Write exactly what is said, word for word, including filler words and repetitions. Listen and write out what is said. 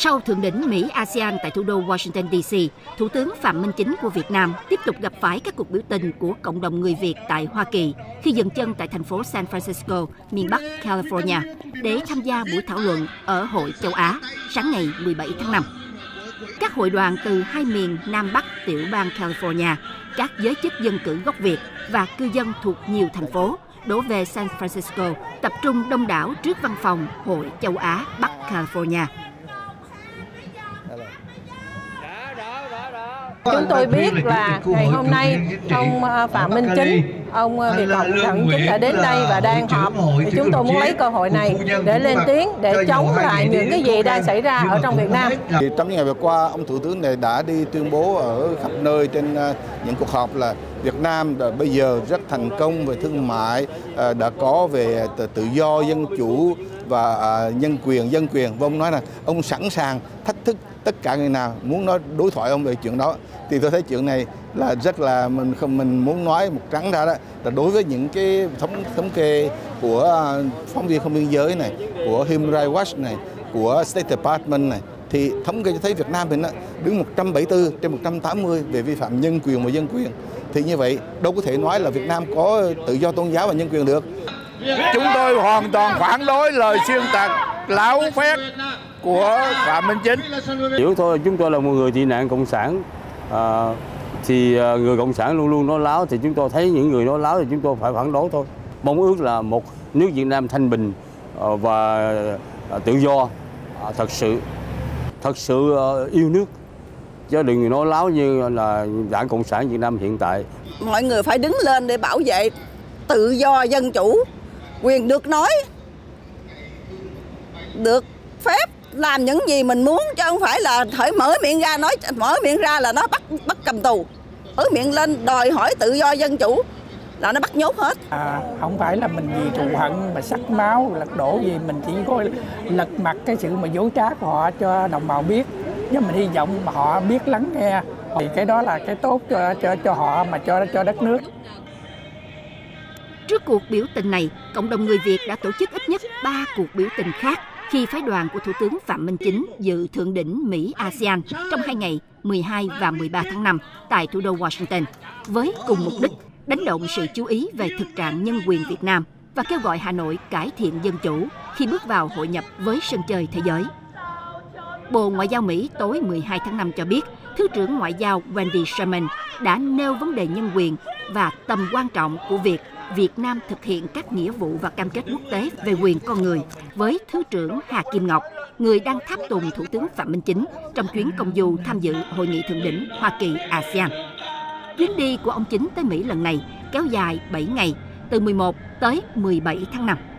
Sau thượng đỉnh Mỹ-a sê an tại thủ đô Washington đê xê, Thủ tướng Phạm Minh Chính của Việt Nam tiếp tục gặp phải các cuộc biểu tình của cộng đồng người Việt tại Hoa Kỳ khi dừng chân tại thành phố San Francisco, miền Bắc California, để tham gia buổi thảo luận ở Hội Châu Á sáng ngày mười bảy tháng năm. Các hội đoàn từ hai miền Nam Bắc tiểu bang California, các giới chức dân cử gốc Việt và cư dân thuộc nhiều thành phố đổ về San Francisco, tập trung đông đảo trước văn phòng Hội Châu Á Bắc California. Chúng tôi biết là ngày hôm nay ông Phạm Minh Chính, ông Việt Cộng Phạm Minh Chính đã đến đây và đang họp. Thì chúng tôi muốn lấy cơ hội này để lên tiếng, để chống lại những cái gì đang xảy ra ở trong Việt Nam. Thì trong những ngày vừa qua, ông Thủ tướng này đã đi tuyên bố ở khắp nơi trên những cuộc họp là Việt Nam đã bây giờ rất thành công về thương mại, đã có về tự do, dân chủ và nhân quyền, dân quyền. Và ông nói là ông sẵn sàng thách thức tất cả người nào muốn nói đối thoại ông về chuyện đó. Thì tôi thấy chuyện này là rất là mình không mình muốn nói một trắng ra đó là đối với những cái thống thống kê của phóng viên không biên giới này, của Human Rights Watch này, của State Department này, thì thống kê cho thấy Việt Nam mình đứng một trăm bảy mươi tư trên một trăm tám mươi về vi phạm nhân quyền và dân quyền. Thì như vậy đâu có thể nói là Việt Nam có tự do tôn giáo và nhân quyền được. Chúng tôi hoàn toàn phản đối lời xuyên tạc láo phét của Phạm Minh Chính. Hiểu thôi, chúng tôi là một người tị nạn cộng sản, à, thì người cộng sản luôn luôn nói láo, thì chúng tôi thấy những người nói láo thì chúng tôi phải phản đối thôi. Mong ước là một nước Việt Nam thanh bình và tự do, thật sự thật sự yêu nước, chứ đừng nói láo như là Đảng Cộng sản Việt Nam hiện tại. Mọi người phải đứng lên để bảo vệ tự do, dân chủ, quyền được nói, được phép làm những gì mình muốn, chứ không phải là thời mở miệng ra nói mở miệng ra là nó bắt bắt cầm tù, mở miệng lên đòi hỏi tự do dân chủ là nó bắt nhốt hết. À, không phải là mình vì thù hận mà sắc máu lật đổ gì, mình chỉ có lật mặt cái sự mà dối trá của họ cho đồng bào biết, nhưng mình hy vọng mà họ biết lắng nghe, thì cái đó là cái tốt cho cho cho họ mà cho cho đất nước. Trước cuộc biểu tình này, cộng đồng người Việt đã tổ chức ít nhất ba cuộc biểu tình khác khi phái đoàn của Thủ tướng Phạm Minh Chính dự thượng đỉnh Mỹ-a sê an trong hai ngày mười hai và mười ba tháng năm tại thủ đô Washington, với cùng mục đích đánh động sự chú ý về thực trạng nhân quyền Việt Nam và kêu gọi Hà Nội cải thiện dân chủ khi bước vào hội nhập với sân chơi thế giới. Bộ Ngoại giao Mỹ tối mười hai tháng năm cho biết, Thứ trưởng Ngoại giao Wendy Sherman đã nêu vấn đề nhân quyền và tầm quan trọng của việc Việt Nam thực hiện các nghĩa vụ và cam kết quốc tế về quyền con người với Thứ trưởng Hà Kim Ngọc, người đang tháp tùng Thủ tướng Phạm Minh Chính trong chuyến công du tham dự Hội nghị thượng đỉnh Hoa Kỳ-a sê an. Chuyến đi của ông Chính tới Mỹ lần này kéo dài bảy ngày, từ mười một tới mười bảy tháng năm.